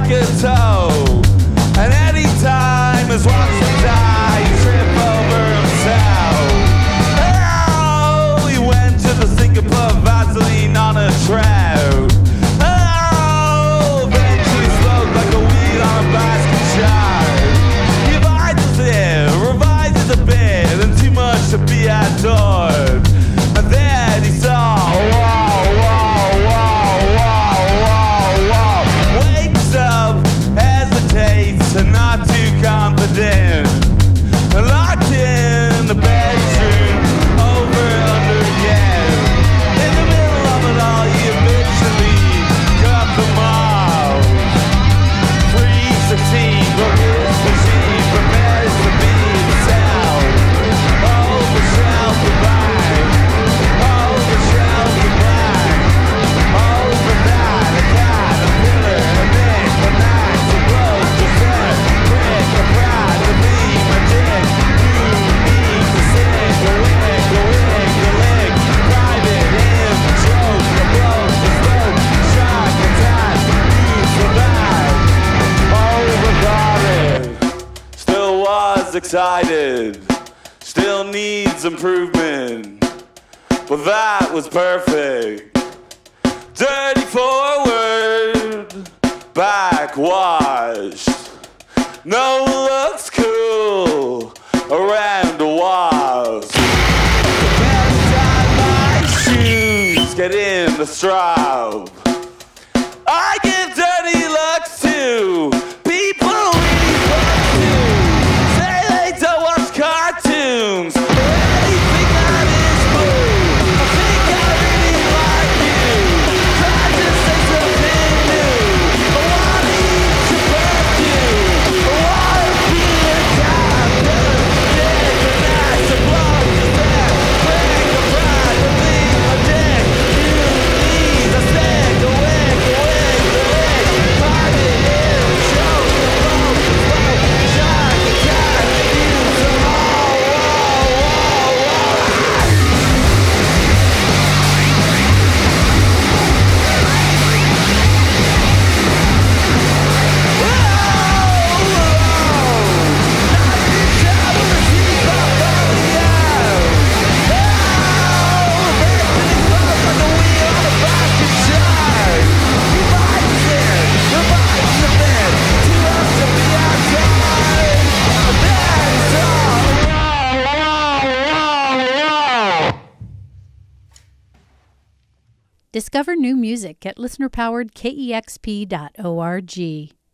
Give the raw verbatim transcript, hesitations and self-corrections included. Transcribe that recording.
like a toe. And any time his watch would die, he'd trip over himself. Oh, he went to the sink and put Vaseline on a trout. Oh, eventually smoked like a weed on a basket shard. He revises it, revises a bit, and too much to be adored. And then he saw, whoa, whoa, whoa, whoa, whoa, whoa. Wakes up, hesitates, and not too confident. Locked in the bedroom, over and under again. In the middle of it all, he eventually cut them off. three sixteen, broke his machine, prepares to be himself. Oh, the shelf goodbye. Oh, the shelf goodbye. Oh, the night, a caterpillar, a nick, a knife, a blow, the set, brick, a pride, to be my dick. You need to sing, a wig, a wig, a lick, private, him, joke, a blow, the smoke, shock, a time, you survive. Overguarded, still was excited, still needs improvement, but that was perfect. Dirty forward, backwashed. No one looks cool around the walls. The best time my shoes get in the strap. I give dirty looks to people we fuck to. Say they don't watch cartoons or anything that is blue. I think I really like you. Try to say something new. I wanna eat your perfume. I wanna be a cop. Dick, a knife, a blow, a step, break a pride, to leave a dick. You need a stick, a wig, a wig, a lick. Private in, joke, a blow, a smoke, shock, a cat, use a whoa, whoa, whoa, whoa. Discover new music at listener powered K E X P dot org.